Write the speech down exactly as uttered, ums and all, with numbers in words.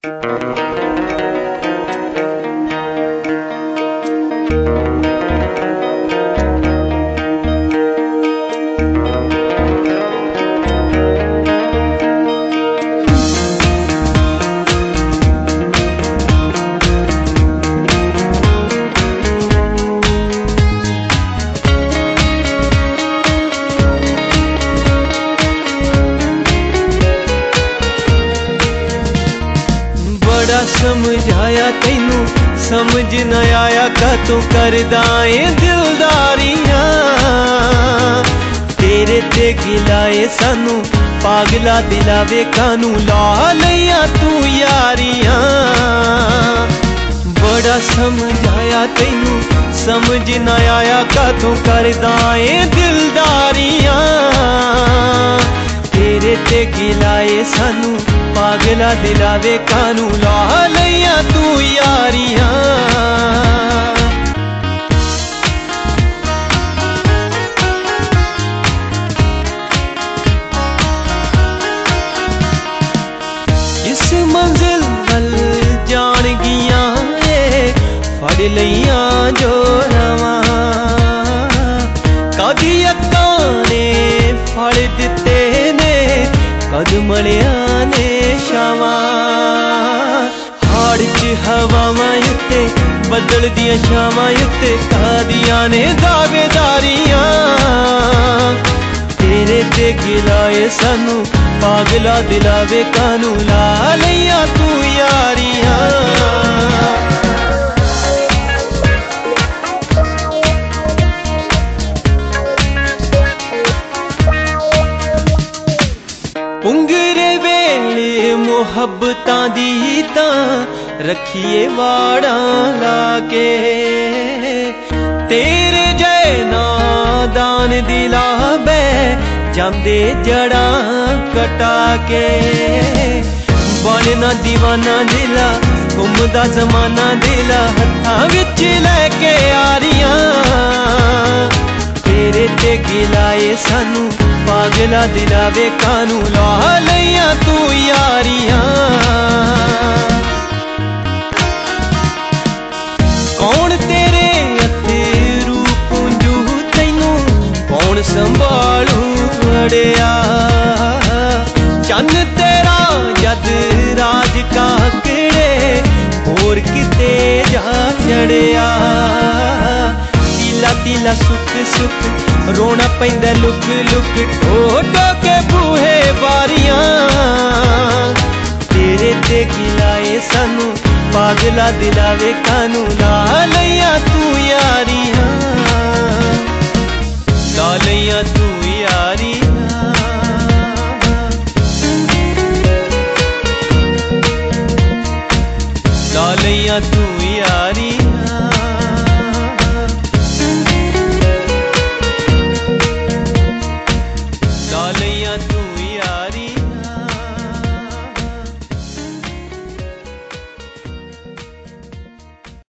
समझाया तैनू समझ न आया का तू करदाए दिलदारियां तेरे ते गिलाए सानू पागला दिलावे कानू ला लिया तू यारियां बड़ा समझाया तैनू समझ न आया का तू करदाए दिलदारियां तेरे ते गिलाए सानू पागला दिलावे कानू ला लिया तू यारियां इस मंजिल वल जान गिया फड़ लिया जो रवा कदी अक्कां ने फड़ दिते ने कद मलिया ने शावा हाड़ च हवावां उत्ते बदल दियां शावां उत्ते कादियां ने दावेदारियां तेरे ते गिलाए सानू पागला दिलावे कानू ला लिया तू यारियां पुंगरे वेले मुहब्बतां दी तां रखिए वाड़ा लाके तेरे जय नादान दिला बै जांदे जड़ा कटा के बनना दीवाना दिला घुमदा जमाना दिला हत्थां विच लैके यारियां तेरे ते गिलाए सानू पागला दिलावे कानू ला लिया तू यारियां कौन तेरे अथरू पूंजू तैनू कौन संभालू अड़िया चन्न तेरा जद राज काकड़े होर किते जा चढ़िया तीला तीला सुख सुख रोना पैंदा लुक लुक ठोटो के बूहे बारियां तेरे ते गिलाए सानू पागला दिलावे कानू ला लिया तू यारियां ला लिया तू यारियां ला लिया तू यारियां